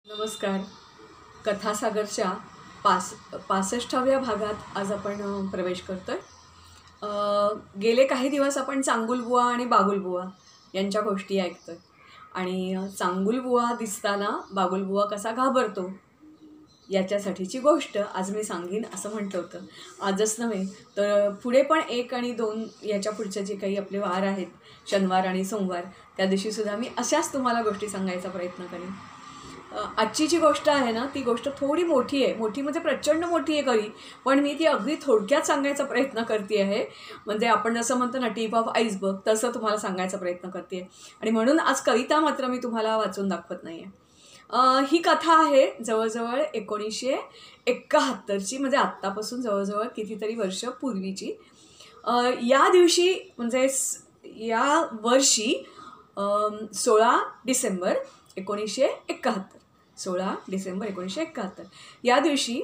नमस्कार. कथासागरच्या 65व्या भागात आज आपण प्रवेश करतोय. गेले काही दिवस आपण चांगुलबुवा आणि बागुलबुवा यांच्या गोष्टी ऐकतोय आणि चांगुलबुवा दिसताना बागुलबुवा कसा घाबरतो याच्यासाठीची गोष्ट आज मी सांगीन असं म्हटलं होतं. आजच नव्हे तर पुढे पण 1 आणि 2 याच्या पुढचे जे काही आपले वार आहेत, शनिवार आणि सोमवार, त्या दिवशीसुद्धा मी अशाच तुम्हाला गोष्टी सांगायचा प्रयत्न करेन. आजची जी गोष्ट आहे ना, ती गोष्ट थोडी मोठी आहे. मोठी म्हणजे प्रचंड मोठी आहे खरी, पण मी ती अगदी थोडक्यात सांगायचा प्रयत्न करते आहे. म्हणजे आपण जसं म्हणतो ना, टिप ऑफ आईसबर्ग, तसं तुम्हाला सांगायचा प्रयत्न करते आहे. आणि म्हणून आज कविता मात्र मी तुम्हाला वाचून दाखवत नाही आहे. ही कथा आहे जवळजवळ 1971ची, म्हणजे आत्तापासून जवळजवळ कितीतरी वर्ष पूर्वीची. या दिवशी म्हणजे या वर्षी 16 डिसेंबर 1971, 16 डिसेंबर 1971 या दिवशी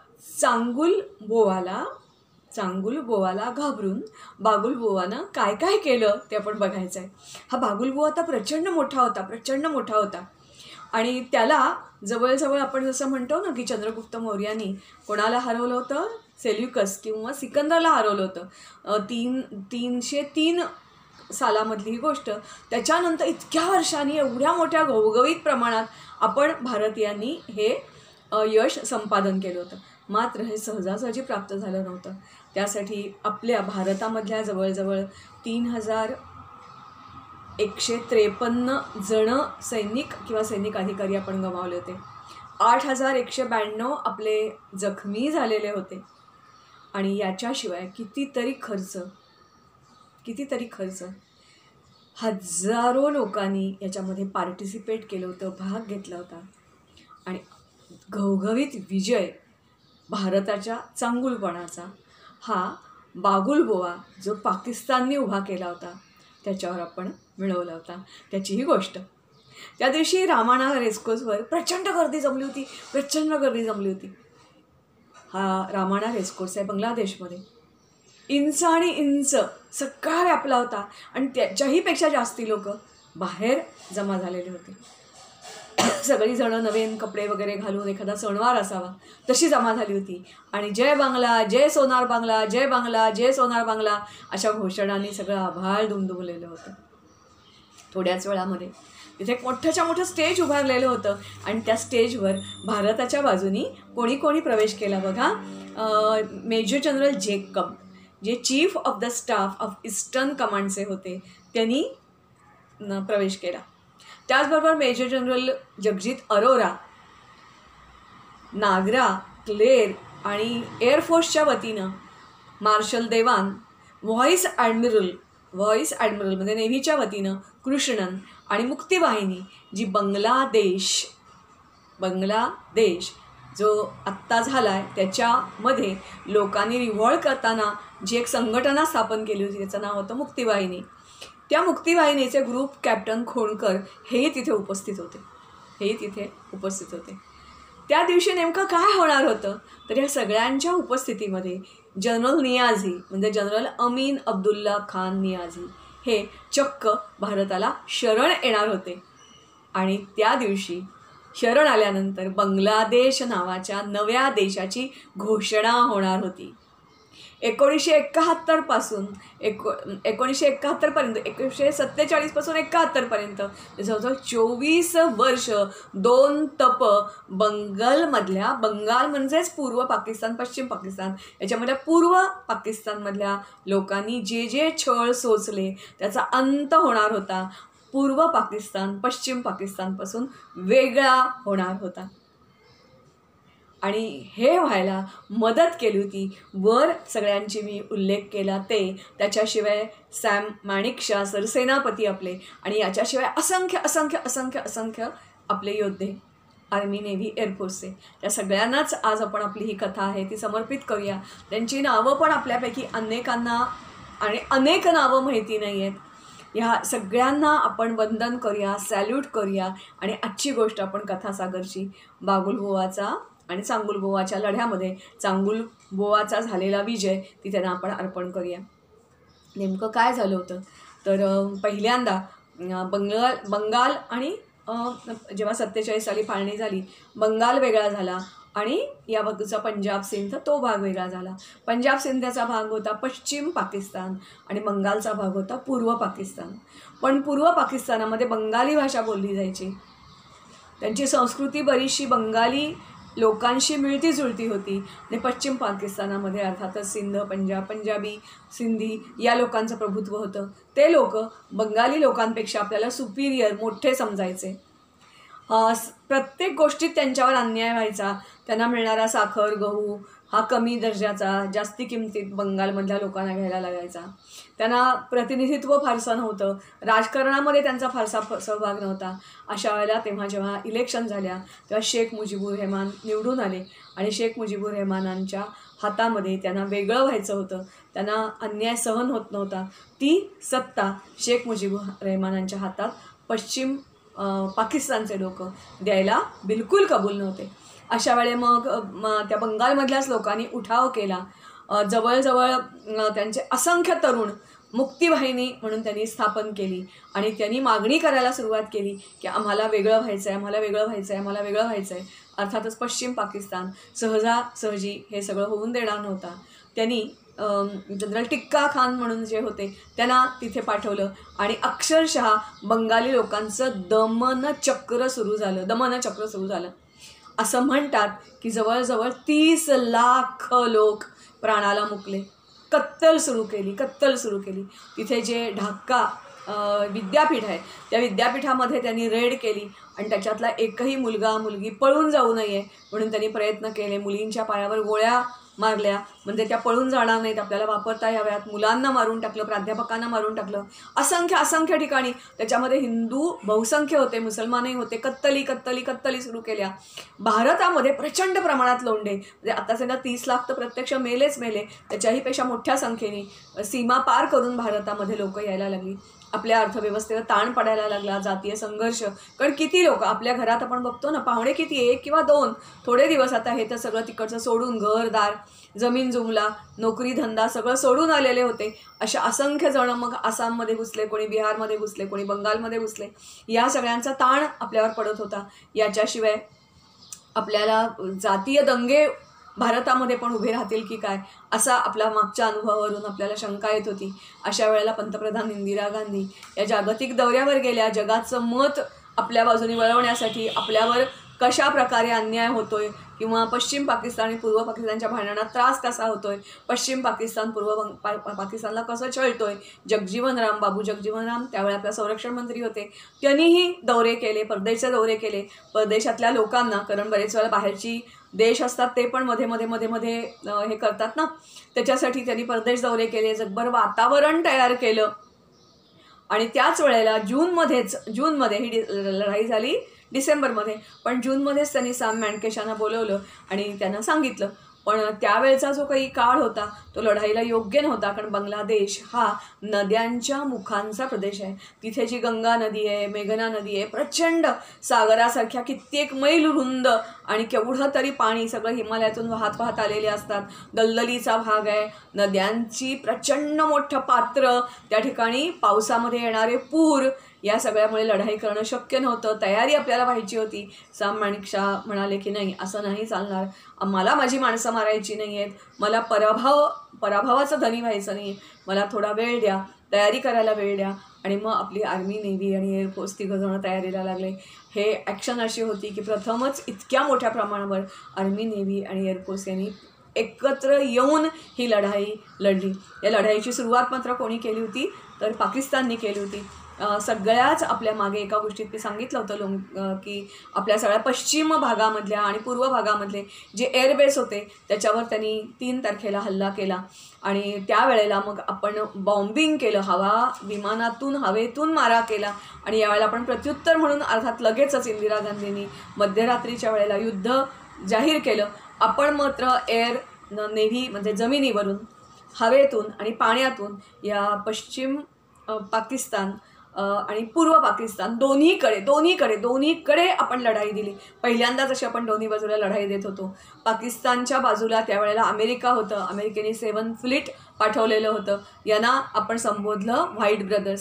चांगुलबुवाला घाबरून बागुलबुवानं काय काय केलं ते आपण बघायचं आहे. हा बागुलबुवा आता प्रचंड मोठा होता आणि त्याला जवळजवळ आपण जसं म्हणतो ना की चंद्रगुप्त मौर्यानी कोणाला हरवलं होतं, सेल्युकस किंवा सिकंदरला हरवलं होतं. 303 सालामधली ही गोष्ट. त्याच्यानंतर इतक्या वर्षांनी एवढ्या मोठ्या घवघवीत प्रमाणात आपण भारतीयांनी हे यश संपादन केलं होतं. मात्र हे सहजासहजी प्राप्त झालं नव्हतं. त्यासाठी आपल्या भारतामधल्या जवळजवळ 3153 जण सैनिक किंवा सैनिक अधिकारी आपण गमावले होते. 8192 आपले जखमी झालेले होते. आणि याच्याशिवाय कितीतरी खर्च हजारो लोकांनी याच्यामध्ये पार्टिसिपेट केलं होतं, भाग घेतला होता. आणि घवघवीत विजय भारताच्या चांगुलपणाचा हा बागुलबुवा जो पाकिस्तानने उभा केला होता त्याच्यावर आपण मिळवला होता. त्याची ही गोष्ट. त्या दिवशी रामाणा रेसकोर्सवर प्रचंड गर्दी जमली होती. हा रामाणा रेसकोर्स आहे बांगलादेशमध्ये. इंच आणि इंच सगळा व्यापला होता आणि त्याच्याही पेक्षा जास्ती लोक बाहेर जमा झालेले होते. सगळी जणं नवीन कपडे वगैरे घालून, एखादा सणवार असावा तशी जमा झाली होती. आणि जय बांगला, जय सोनार बांगला, जय बांगला, जय सोनार बांगला अशा घोषणांनी सगळं आभाळ दुमदुमलेलं होतं. थोड्याच वेळामध्ये तिथे एक मोठं स्टेज उभारलेलं होतं आणि त्या स्टेजवर भारताच्या बाजूनी कोणी प्रवेश केला बघा. मेजर जनरल जेकब, जे chief of the staff of eastern कमांडचे होते, त्यांनी प्रवेश केला. त्याचबरोबर मेजर जनरल जगजीत अरोरा, नागरा, क्लेर आणि एअरफोर्सच्या वतीनं मार्शल देवान, व्हाईस ॲडमिरल म्हणजे नेव्हीच्या वतीनं कृष्णन आणि मुक्तिवाहिनी, जी बांगलादेश जो आत्ता झाला आहे त्याच्यामध्ये लोकांनी रिव्हॉल्ट करताना जी एक संघटना स्थापन केली होती त्याचं नाव होतं मुक्तिवाहिनी. त्या मुक्तिवाहिनीचे ग्रुप कॅप्टन खोणकर हेही तिथे उपस्थित होते. त्या दिवशी नेमकं काय होणार होतं तर या सगळ्यांच्या उपस्थितीमध्ये जनरल नियाझी म्हणजे जनरल अमीन अब्दुल्ला खान नियाझी हे चक्क भारताला शरण येणार होते. आणि त्या दिवशी शरण आल्यानंतर बांगलादेश नावाच्या नव्या देशाची घोषणा होणार होती. 1971 पासून 1947 पासून 71 पर्यंत जवळजवळ 24 वर्ष 2 टप बंगाल म्हणजेच पूर्व पाकिस्तान, पश्चिम पाकिस्तान, याच्यामधल्या पूर्व पाकिस्तानमधल्या लोकांनी जे छळ सोचले त्याचा अंत होणार होता. पूर्व पाकिस्तान पश्चिम पाकिस्तानपासून वेगळा होणार होता. आणि हे व्हायला मदत केली होती वर सगळ्यांची मी उल्लेख केला ते. त्याच्याशिवाय सॅम माणिकशा सरसेनापती आपले, आणि याच्याशिवाय असंख्य आपले योद्धे आर्मी, नेव्ही, एअरफोर्सचे. त्या सगळ्यांनाच आज आपण आपली ही कथा आहे ती समर्पित करूया. त्यांची नावं पण आपल्यापैकी अनेकांना आणि अनेक नावं माहिती नाही आहेत. ह्या सगळ्यांना आपण वंदन करूया, सॅल्यूट करूया. आणि आजची गोष्ट आपण कथासागरची बागुलबुवाचा आणि चांगुलबुवाच्या लढ्यामध्ये चांगुलबुवाचा झालेला विजय ती त्यांना आपण अर्पण करूया. नेमकं काय झालं होतं तर पहिल्यांदा बंगाल आणि जेव्हा 47 साली फाळणी झाली, बंगाल वेगळा झाला आणि या बाजूचा पंजाब सिंध तो भाग वेगळा झाला. पंजाब सिंधचा भाग होता पश्चिम पाकिस्तान आणि बंगालचा भाग होता पूर्व पाकिस्तान. पण पूर्व पाकिस्तानामध्ये बंगाली भाषा बोलली जायची. त्यांची संस्कृती बरीचशी बंगाली लोकांशी मिळती जुळती होती आणि पश्चिम पाकिस्तानामध्ये अर्थातच सिंध, पंजाबी, सिंधी या लोकांचं प्रभुत्व होतं. ते लोक बंगाली लोकांपेक्षा आपल्याला सुपिरियर, मोठे समजायचे. प्रत्येक गोष्टीत त्यांच्यावर अन्याय व्हायचा. त्यांना मिळणारा साखर, गहू हा कमी दर्जाचा, जास्ती किमतीत बंगालमधल्या लोकांना घ्यायला लागायचा. त्यांना प्रतिनिधित्व फारसं नव्हतं. राजकारणामध्ये त्यांचा फारसा सहभाग नव्हता. अशा वेळेला जेव्हा इलेक्शन झाल्या तेव्हा शेख मुजीबुर रहमान निवडून आले आणि शेख मुजीबुर रहमानांच्या हातामध्ये त्यांना वेगळं व्हायचं होतं. त्यांना अन्याय सहन होत नव्हता. ती सत्ता शेख मुजीबुर रहमानांच्या हातात पश्चिम पाकिस्तानचे लोक द्यायला बिलकुल कबूल नव्हते. अशा वेळे मग त्या बंगालमधल्याच लोकांनी उठाव केला. जवळजवळ त्यांचे असंख्य तरुण मुक्तिवाहिनी म्हणून त्यांनी स्थापन केली आणि त्यांनी मागणी करायला सुरुवात केली की आम्हाला वेगळं व्हायचं आहे, आम्हाला वेगळं व्हायचं आहे, आम्हाला वेगळं व्हायचं आहे. अर्थातच पश्चिम पाकिस्तान सहजासहजी हे सगळं होऊन देणार नव्हता. त्यांनी जनरल टिक्का खान म्हणून जे होते त्यांना तिथे पाठवलं आणि अक्षरशः बंगाली लोकांचं दमनचक्र सुरू झालं. असं म्हणतात की जवळजवळ 30 लाख लोक प्राणाला मुकले. कत्तल सुरू केली. तिथे जे ढाका विद्यापीठ आहे त्या विद्यापीठामध्ये त्यांनी रेड केली आणि त्याच्यातला एकही मुलगा मुलगी पळून जाऊ नये म्हणून त्यांनी प्रयत्न केले. मुलींच्या पायावर गोळ्या मारल्या म्हणजे त्या पळून जाणार नाहीत, आपल्याला वापरता याव्यात. मुलांना मारून टाकलं, प्राध्यापकांना मारून टाकलं. असंख्य ठिकाणी त्याच्यामध्ये हिंदू बहुसंख्य होते, मुसलमानही होते. कत्तली सुरू केल्या. भारतामध्ये प्रचंड प्रमाणात लोंढे म्हणजे आता सध्या 30 लाख तर प्रत्यक्ष मेले. त्याच्याही पेक्षा मोठ्या संख्येने सीमा पार करून भारतामध्ये लोक यायला लागली. आपल्या अर्थव्यवस्थेवर ताण पडायला लागला. जातीय संघर्ष, कारण किती लोक आपल्या घरात आपण बघतो ना, पाहुणे किती, 1 किंवा 2 थोडे दिवस. आता हे तर सगळं तिकडचं सोडून घरदार, जमीन जुमला, नोकरी धंदा सगळं सोडून आलेले होते. अशा असंख्य जण मग आसाममध्ये घुसले, कोणी बिहारमध्ये घुसले, कोणी बंगालमध्ये घुसले. या सगळ्यांचा ताण आपल्यावर पडत होता. याच्याशिवाय आपल्याला जातीय दंगे भारतामध्ये पण उभे राहतील की काय असा आपल्या मागच्या अनुभवावरून आपल्याला शंका येत होती. अशा वेळेला पंतप्रधान इंदिरा गांधी या जागतिक दौऱ्यावर गेल्या. जगाचं मत आपल्या बाजूने वळवण्यासाठी, आपल्यावर कशा प्रकारे अन्याय होतोय किंवा पश्चिम पाकिस्तान आणि पूर्व पाकिस्तानच्या भांडणात त्रास कसा होतोय, पश्चिम पाकिस्तान पूर्व पाकिस्तानला कसं छळतोय. बाबू जगजीवन राम त्यावेळी आपल्या संरक्षण मंत्री होते. त्यांनीही दौरे केले, परदेशचे दौरे केले. परदेशातल्या लोकांना, कारण बरेच वेळा बाहेरची देश असतात ते पण मध्ये हे करतात ना, त्याच्यासाठी त्यांनी परदेश दौरे केले, जगभर वातावरण तयार केलं. आणि त्याच वेळेला जूनमध्ये ही लढाई झाली डिसेंबरमध्ये, पण जूनमध्येच त्यांनी सॅम मॅनकेशांना बोलवलं आणि त्यांना सांगितलं. पण त्यावेळेचा जो काही काळ होता तो लढाईला योग्य नव्हता, कारण बांगलादेश हा नद्यांच्या मुखांचा प्रदेश आहे. तिथे जी गंगा नदी आहे, मेघना नदी आहे, प्रचंड सागरासारख्या कित्येक मैल रुंद आणि केवढं तरी पाणी सगळं हिमालयातून वाहत आलेले असतात. दलदलीचा भाग आहे, नद्यांची प्रचंड मोठं पात्र, त्या ठिकाणी पावसामध्ये येणारे पूर, या सगळ्यामुळे लढाई करणं शक्य नव्हतं. तयारी आपल्याला व्हायची होती. सॅम माणिकशा म्हणाले की नाही, असं नाही चालणार, मला माझी माणसं मारायची नाही आहेत, मला पराभवाचं धनी व्हायचं नाही, मला थोडा वेळ द्या, तयारी करायला वेळ द्या. आणि मग आपली आर्मी, नेव्ही आणि एअरफोर्स तिघंजणं तयारीला लागले. हे ॲक्शन अशी होती की प्रथमच इतक्या मोठ्या प्रमाणावर आर्मी, नेव्ही आणि एअरफोर्स यांनी एकत्र येऊन ही लढाई लढली. या लढाईची सुरुवात मात्र कोणी केली होती तर पाकिस्तानने केली होती. सगळ्याच आपल्या मागे एका गोष्टीत मी सांगितलं होतं की आपल्या सगळ्या पश्चिम भागामधल्या आणि पूर्व भागामधले जे एअरबेस होते त्याच्यावर त्यांनी 3 तारखेला हल्ला केला. आणि त्यावेळेला मग आपण बॉम्बिंग केलं, विमानातून हवेतून मारा केला. आणि यावेळेला आपण प्रत्युत्तर म्हणून अर्थात लगेचच इंदिरा गांधींनी मध्यरात्रीच्या वेळेला युद्ध जाहीर केलं. आपण मात्र एअर, नेव्ही म्हणजे जमिनीवरून, हवेतून आणि पाण्यातून या पश्चिम पाकिस्तान आणि पूर्व पाकिस्तान दोन्हीकडे आपण लढाई दिली. पहिल्यांदाच अशी आपण दोन्ही बाजूला लढाई देत होतो. पाकिस्तानच्या बाजूला त्यावेळेला अमेरिका होतं, अमेरिकेने 7 फ्लीट पाठवलेलं होतं. यांना आपण संबोधलं व्हाईट ब्रदर्स.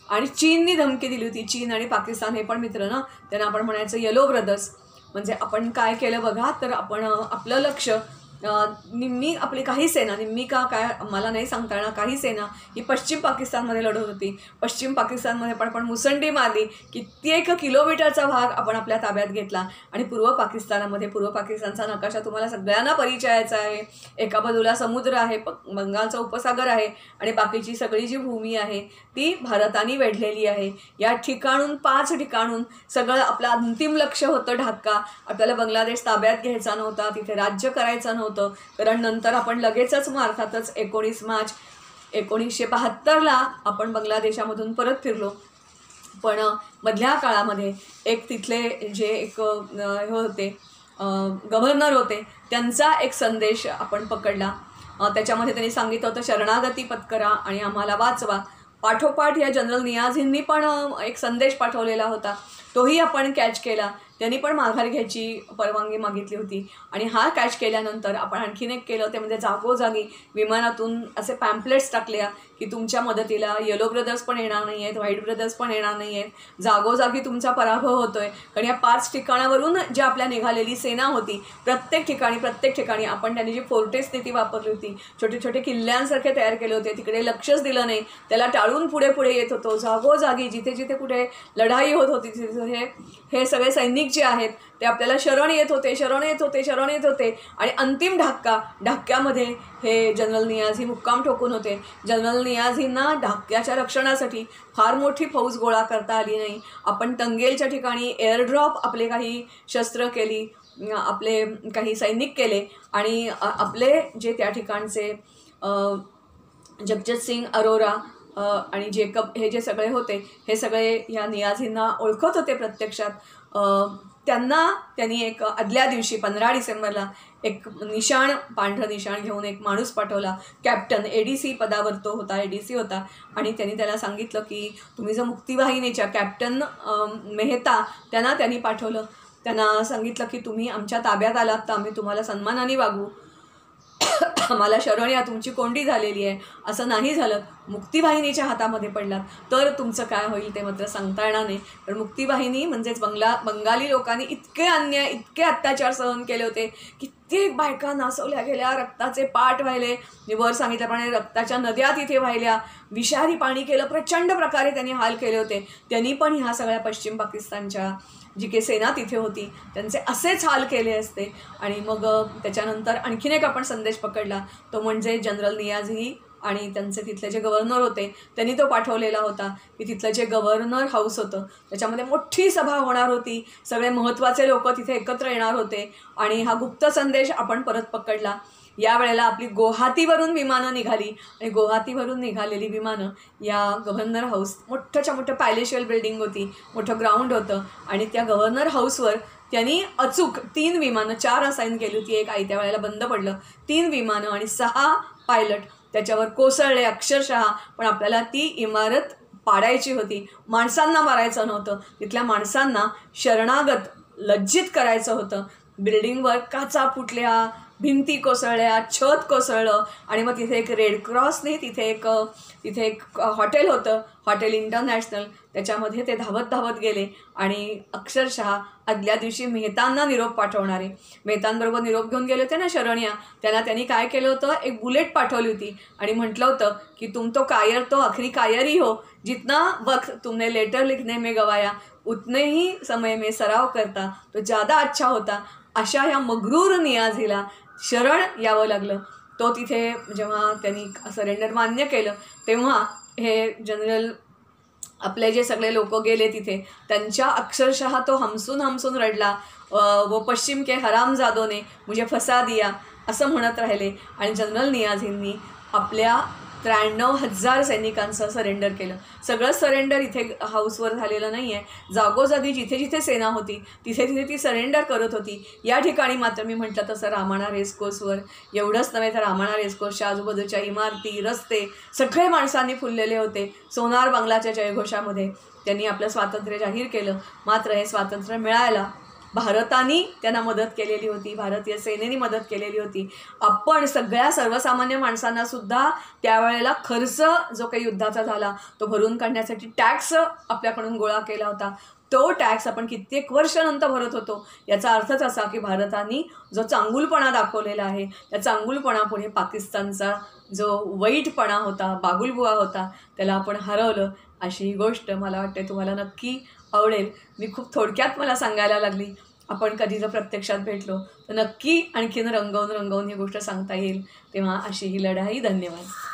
आणि चीननी धमकी दिली होती. चीन आणि पाकिस्तान हे पण मित्र ना, त्यांना आपण म्हणायचं येलो ब्रदर्स. म्हणजे आपण काय केलं बघा, तर आपण आपलं लक्ष निम्मी आपली काही सेना, निम्मी का काय मला नाही सांगता येणार, काही सेना ही पश्चिम पाकिस्तानमध्ये लढत होती. पश्चिम पाकिस्तानमध्ये पण आपण मुसंडी मारली, कित्येक किलोमीटरचा भाग आपण आपल्या ताब्यात घेतला. आणि पूर्व पाकिस्तानचा नकाशा तुम्हाला सगळ्यांना परिचयाचा आहे. एका बाजूला समुद्र आहे, बंगालचा उपसागर आहे, आणि बाकीची सगळी जी भूमी आहे ती भारताने वेढलेली आहे. या ठिकाणून 5 ठिकाणून सगळं आपलं अंतिम लक्ष होतं ढाका. आपल्याला बांगलादेश ताब्यात घ्यायचा नव्हता, तिथे राज्य करायचं नव्हतं. कारण नंतर आपण लगेचच अर्थातच 19 मार्च 1972ला आपण बांगलादेशामधून परत फिरलो. पण मधल्या काळामध्ये एक तिथले जे एक होते गव्हर्नर होते, त्यांचा एक संदेश आपण पकडला. त्याच्यामध्ये त्यांनी सांगितलं होतं शरणागती पत्करा आणि आम्हाला वाचवा. पाठोपाठ या जनरल नियाझींनी पण एक संदेश पाठवलेला होता, तोही आपण कॅच केला. त्यांनी पण माघार घ्यायची परवानगी मागितली होती. आणि हा कॅच केल्यानंतर आपण आणखीन एक केलं, ते म्हणजे जागोजागी विमानातून असे पॅम्पलेट्स टाकल्या की तुमच्या मदतीला येलो ब्रदर्स पण येणार नाही आहेत, व्हाईट ब्रदर्स पण येणार नाही आहेत, जागोजागी तुमचा पराभव होतो आहे. कारण या 5 ठिकाणावरून जी आपल्या निघालेली सेना होती, प्रत्येक ठिकाणी आपण त्यांनी जी फोर्टेस नीती वापरली होती, छोटे छोटे किल्ल्यांसारखे तयार केले होते, तिकडे लक्षच दिलं नाही, त्याला टाळून पुढे येत होतो. जागोजागी जिथे जिथे कुठे लढाई होत होती तिथे हे सगळे सैनिक जे आहेत ते आपल्याला शरण येत होते. आणि अंतिम ढाक्यामध्ये हे जनरल नियाझी मुक्काम ठोकून होते. जनरल नियाझींना ढाक्याच्या रक्षणासाठी फार मोठी फौज गोळा करता आली नाही. आपण तंगेलच्या ठिकाणी एअरड्रॉप आपले काही शस्त्र केली, आपले काही सैनिक केले, आणि आपले जे त्या ठिकाणचे जगजित सिंग अरोरा आणि जेकब हे जे सगळे होते, हे सगळे ह्या नियाझींना ओळखत होते प्रत्यक्षात. त्यांनी एक आदल्या दिवशी 15 डिसेंबरला एक पांढरं निशाण घेऊन एक माणूस पाठवला. कॅप्टन ADC पदावर तो होता, ADC होता. आणि त्यांनी त्याला सांगितलं की तुम्ही जर मुक्तिवाहिनीच्या कॅप्टन मेहता त्यांनी पाठवलं. त्यांना सांगितलं की तुम्ही आमच्या ताब्यात आलात तर आम्ही तुम्हाला सन्मानाने वागवू, आम्हाला शरण या, तुमची कोंडी झालेली आहे. असं नाही झालं, मुक्तिवाहिनीच्या हातामध्ये पडलात तर तुमचं काय होईल ते मात्र सांगता येणार नाही. तर मुक्तिवाहिनी म्हणजेच बंगाली लोकांनी इतके अन्याय, इतके अत्याचार सहन केले होते, कित्येक बायका नासवल्या गेल्या, रक्ताचे पाट वाहिले, वर सांगितल्याप्रमाणे रक्ताच्या नद्या तिथे वाहिल्या, विषारी पाणी केलं, प्रचंड प्रकारे त्यांनी हाल केले होते. त्यांनी पण ह्या सगळ्या पश्चिम पाकिस्तानच्या जी काही सेना तिथे होती त्यांचे असेच हाल केले असते. आणि मग त्याच्यानंतर आणखीन एक आपण संदेश पकडला, तो म्हणजे जनरल नियाझी आणि त्यांचे तिथले जे गव्हर्नर होते त्यांनी तो पाठवलेला होता की तिथलं जे गव्हर्नर हाऊस होतं त्याच्यामध्ये मोठी सभा होणार होती, सगळे महत्त्वाचे लोक तिथे एकत्र येणार होते. आणि हा गुप्त संदेश आपण परत पकडला. यावेळेला आपली गुवाहाटीवरून विमानं निघाली, आणि गुवाहाटीवरून निघालेली विमानं या गव्हर्नर हाऊस, मोठं पॅलेशियल बिल्डिंग होती, मोठं ग्राउंड होतं, आणि त्या गव्हर्नर हाऊसवर त्यांनी अचूक 3 विमानं, 4 असाईन केली होती, एक आयत्या वेळेला बंद पडलं, 3 विमानं आणि 6 पायलट त्याच्यावर कोसळले अक्षरशः. पण आपल्याला ती इमारत पाडायची होती, माणसांना मारायचं नव्हतं, तिथल्या माणसांना शरणागत लज्जित करायचं होतं. बिल्डिंगवर काचा फुटल्या, भिंती कोसळल्या, छत कोसळलं, आणि मग तिथे एक रेड क्रॉसने तिथे एक हॉटेल होतं, हॉटेल इंटरनॅशनल, त्याच्यामध्ये ते धावत गेले आणि अक्षरशः आदल्या दिवशी मेहतांना निरोप पाठवणारे, मेहतांबरोबर निरोप घेऊन गेले होते ना शरण्या, त्यांनी काय केलं होतं, एक बुलेट पाठवली होती आणि म्हटलं होतं की तुम तो कायर तो आखरी कायर ही हो, जितना वक्त तुमने लेटर लिखने में गवाया उतने ही समय में सराव करता तो ज़्यादा अच्छा होता. अशा ह्या मगरूर नियाझीला शरण यावं लागलं. तो तिथे जेव्हा त्यांनी सरेंडर मान्य केलं तेव्हा हे जनरल आपले जे सगळे लोक गेले तिथे, त्यांच्या अक्षरशः तो हमसून रडला. वो पश्चिम के हरामजादों ने मुझे फसा दिया असं म्हणत राहिले. आणि जनरल नियाझींनी आपल्या 93,000 सैनिकांचं सरेंडर केलं. सगळं सरेंडर इथे हाऊसवर झालेलं नाही आहे, जागोजागी जिथे जिथे सेना होती तिथे तिथे ती सरेंडर करत होती. या ठिकाणी मात्र मी म्हटलं तसं रामाणा रेसकोर्सवर एवढंच नव्हे तर रामाणा रेसकोर्सच्या आजूबाजूच्या इमारती, रस्ते सगळे माणसांनी फुललेले होते. सोनार बांगलाच्या जयघोषामध्ये त्यांनी आपलं स्वातंत्र्य जाहीर केलं. मात्र हे स्वातंत्र्य मिळायला भारताने त्यांना मदत केलेली होती, भारतीय सेनेने मदत केलेली होती. आपण सगळ्या सर्वसामान्य माणसांनासुद्धा त्यावेळेला खर्च जो काही युद्धाचा झाला तो भरून काढण्यासाठी टॅक्स आपल्याकडून गोळा केला होता. तो टॅक्स आपण कित्येक वर्षानंतर भरत होतो. याचा अर्थच असा की भारताने जो चांगुलपणा दाखवलेला आहे त्या चांगुलपणापुढे पाकिस्तानचा जो वाईटपणा होता, बागुलबुवा होता, त्याला आपण हरवलं. अशी ही गोष्ट मला वाटते तुम्हाला नक्की आवडेल. मी खूप थोडक्यात मला सांगायला लागली. आपण कधी जर प्रत्यक्षात भेटलो तर नक्की आणखीन रंगवून ही गोष्ट सांगता येईल. तेव्हा अशी ही लढाई. धन्यवाद.